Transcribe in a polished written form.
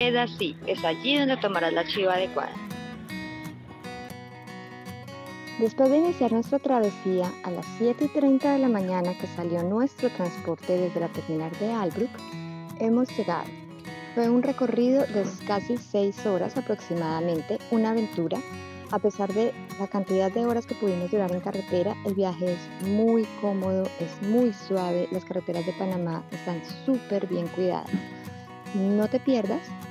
queda así, es allí donde tomarás la chiva adecuada. Después de iniciar nuestra travesía a las 7:30 de la mañana que salió nuestro transporte desde la terminal de Albrook, hemos llegado. Fue un recorrido de casi 6 horas aproximadamente, una aventura. A pesar de la cantidad de horas que pudimos durar en carretera, el viaje es muy cómodo, es muy suave, las carreteras de Panamá están súper bien cuidadas. No te pierdas